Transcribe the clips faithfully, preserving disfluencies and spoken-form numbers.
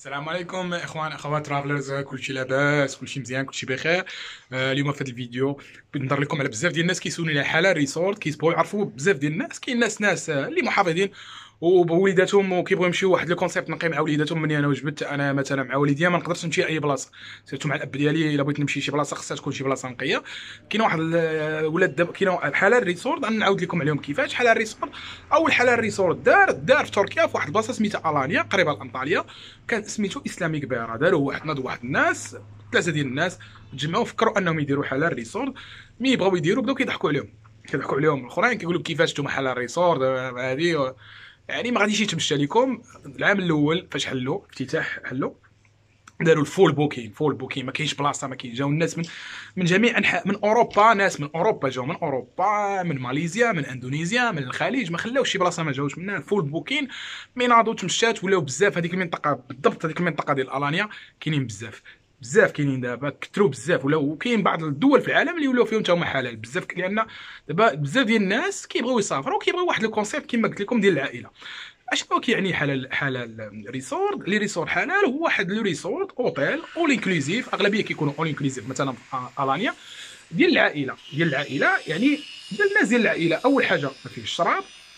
السلام عليكم اخوان اخوات ترافلرز، كلشي لاباس، كلشي مزيان، كلشي بخير. آه اليوم في هذا الفيديو بغيت نهضر لكم على بزاف ديال الناس كيسولوني على حاله ريسورت، كيبغيو يعرفوا بزاف ديال الناس. كاين ناس ناس آه، اللي محافظين وبوليداتهم وكيبغيو يمشيو واحد لو كونسيبت نقي مع وليداتهم. مني انا وجبت انا مثلا مع وليديا ما نقدرش نمشي لاي بلاصه، سيرتو مع الاب ديالي. الا بغيت نمشي شي بلاصه خصها تكون شي بلاصه نقيه. كاين واحد ال- ولاد دابا كاين حاله الريسورت، انا نعاود لكم عليهم كيفاش حاله الريسورت. اول حاله الريسورت دار دار في تركيا في واحد البلاصه سميتها الانيا قريبه لانطاليا. كان سميتو اسلاميك بيرا. داروا واحد ناض واحد الناس، ثلاثه ديال الناس تجمعوا فكروا انهم يديروا حلال ريسورت. مي بغاو يديروا بداو كيضحكوا عليهم، كيضحكوا عليهم الاخرين كيقولوا كيفاش نتوما حلال ريسورت هذه. يعني ما غاديش يتمشى لكم. العام الاول فاش حلوا افتتاح حلوا داروا الفول بوكين فول بوكين ما كاينش بلاصه، ما كاين. جاو الناس من من جميع انحاء من اوروبا، ناس من اوروبا جاو، من اوروبا، من ماليزيا، من اندونيسيا، من الخليج. ما خلاوش شي بلاصه ما جاوش منها. الفول بوكين مي ناضوا تمشات ولاو بزاف. هذيك المنطقه بالضبط، هذيك المنطقه ديال الانيا كاينين بزاف بزاف كاينين دابا، كثروا بزاف ولاو. وكاين بعض الدول في العالم اللي ولاو فيهم حتى هما حلال بزاف، لان دابا بزاف ديال الناس كيبغيو يسافروا وكيبغيو واحد الكونسيبت كما قلت لكم ديال العائله. اشنو كيعني حلال حلال ريسورت؟ لي ريسورت حلال هو واحد لو ريسورت اوتيل اول انكلوزيف، اغلبيه كيكونوا اول انكلوزيف مثلا في الانيا، ديال العائله ديال العائله يعني ديال الناس ديال العائله. اول حاجه ما فيهش الشراب،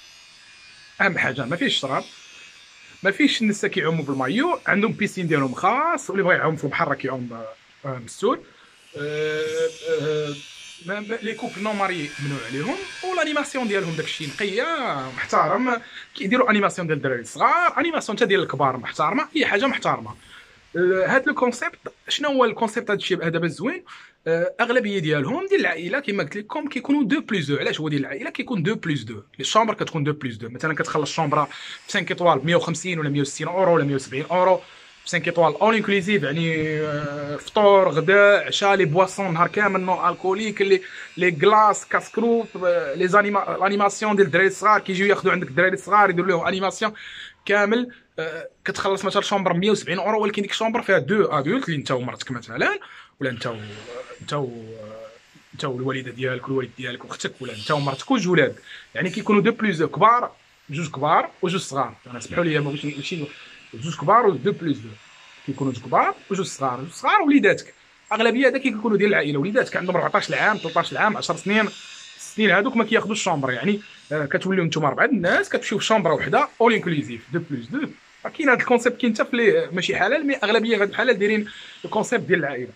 اهم حاجه ما فيهش الشراب، ما فيش الناس كيعوموا بالمايو، عندهم بيسين ديالهم خاص، واللي بغى يعوم في البحر راه كيعوم آه، مسول. آه، آه، ما- ما- لي كوبل نون ماري ممنوع عليهم، والانيماسيون ديالهم داكشي نقيه محترم. كيديروا انيماسيون ديال الدراري الصغار، انيماسيون حتى ديال الكبار محترمه، اي حاجه محترمه. آه، هاد لو كونسيبت، شنو هو الكونسيبت هاد الشيء دابا الزوين؟ آه، اغلبيه ديالهم ديال العائله كما قلت لكم كيكونوا دو بلس دو. علاش هو ديال العائله كيكون دو بلس دو؟ لي الشومبر كتكون دو بلس دو. مثلا كتخلص شومبره ب خمسة ايطوال ب مية وخمسين ولا مية وستين اورو ولا مية وسبعين اورو. خمسة ايطوال اول انكلوزيف يعني آه، فطور غداء عشاء، لي بواسون نهار كامل نو الكوليك، لي لي كلاص كاسكروب، آه، لي زانيما الانيماسيون ديال الدراري الصغار كيجيو ياخذوا عندك الدراري الصغار يديروا لهم انيماسيون كامل. آه، كتخلص مثلا شومبر مية وسبعين اورو، ولكن ديك الشومبر فيها دو ادولت اللي انت ومرتك مثلا، ولا انت و... انت و... انت والوالده ديالك والوالد ديالك واختك، ولا انت ومرتك وجوج ولاد. يعني كيكونوا دو بلوز دو كبار، جوج كبار وجوج صغار. انا سمحوا لي ما بغيتش ماشي جوج كبار ودو بلوز دو، كيكونوا جوج كبار وجوج صغار. جوج صغار وليداتك، اغلبيه هذا كيكونوا ديال العائله. وليداتك عندهم أربعطاش عام ثلاثطاش عام عشر سنين. السنين هذوك ما كياخذوش الشومبر. يعني آه، كتوليو نتوما اربعه الناس كتمشيو في شومبره وحده اول انكلوزيف دو بلس دو. كاين هذا الكونسيبت كاين حتى في لي- ماشي حلال، مي اغلبيه هاد الحلال دايرين الكونسيبت ديال العائله.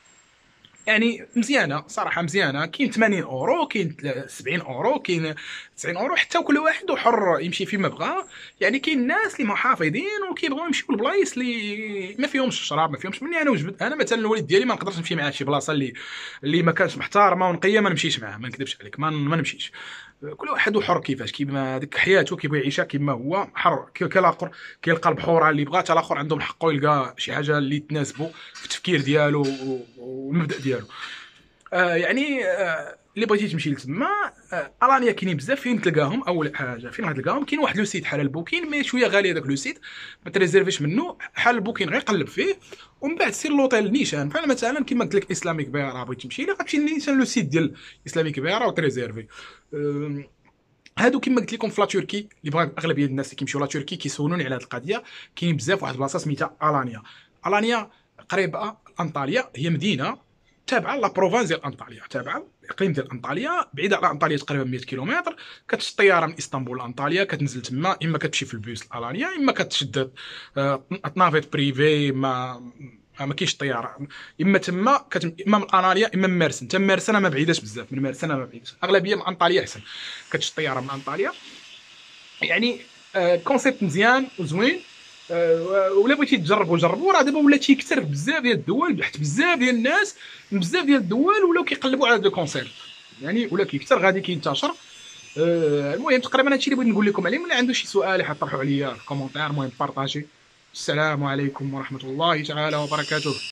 يعني مزيانه صراحه، مزيانه. كاين ثمانين اورو، كاين سبعين اورو، كاين تسعين اورو، حتى كل واحد وحر يمشي فيما بغى. يعني كاين ناس اللي محافظين وكيبغيو يمشيو لبلايص اللي ما فيهمش الشراب، ما فيهمش. مني انا وجبت انا مثلا الوالد ديالي ما نقدرش نمشي معاه شي بلاصه اللي اللي ما كانش محترمه ونقيه، ما نمشيش معاه، ما نكذبش عليك، ما ما نمشيش. كل واحد وحر كيفاش كيما ديك حياته كيبغي يعيشها كيما هو حر. كالاخر كيلقى البحوره اللي بغات، الاخر عندهم حقه يلقى شي حاجه اللي تناسبه في التفكير ديالو والمبدا ديالو. آه يعني آه اللي بغيتي تمشي لتما آه الانيا كاينين بزاف فين تلقاهم. اول حاجه فين غتلقاهم؟ كاين واحد لو سيت حال البوكين، مي شويه غالي هذاك لو سيت، ما تريزيرفيش منه. حال البوكين غير قلب فيه ومن بعد سير لوطيل نيشان. بحال مثلا كيما قلت لك اسلاميك بيرا، بغيتي تمشي ليه غتمشي نيشان لو سيت ديال اسلاميك بيرا وتريزيرفي. آه هادو كما قلت لكم في لا تركي. اللي بغا اغلبيه الناس اللي كيمشيو لا تركي كيسولوني على هذه القضيه. كاين بزاف واحد البلاصه سميتها الانيا. الانيا قريبه انطاليا، هي مدينه تابعه لا بروفانس ديال انطاليا، تابعه الاقليم ديال انطاليا، بعيده على انطاليا تقريبا مية كيلومتر. كتشد الطياره من اسطنبول لانطاليا، كتنزل تما، اما كتمشي في البوس لالانيا، اما كتشد آه، نافيت بريفي. ما ما كاينش الطياره. اما تما كتم... اما من اناليا اما من مارسن. تما مارسن ما بعيداش بزاف، من مارسن ما بعيداش، اغلبيه من انطاليا احسن. كتشد الطياره من انطاليا. يعني آه كونسيبت مزيان وزوين. آه ولا بغيتي تجربوا جربوا. راه دابا ولا تيكثر بزاف ديال الدول، حيت بزاف ديال الناس من بزاف ديال الدول ولاو كيقلبوا على هذا الكونسيبت. يعني ولا كيكثر غادي كينتشر. آه المهم تقريبا هادشي اللي بغيت نقول لكم عليه. اللي عنده شي سؤال يحط طرحوا عليا في الكومونتير. المهم بارطاجي. السلام عليكم ورحمه الله تعالى وبركاته.